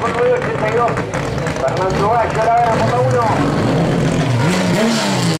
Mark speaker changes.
Speaker 1: con 9.82. Fernando Gallo, la gana por la 1.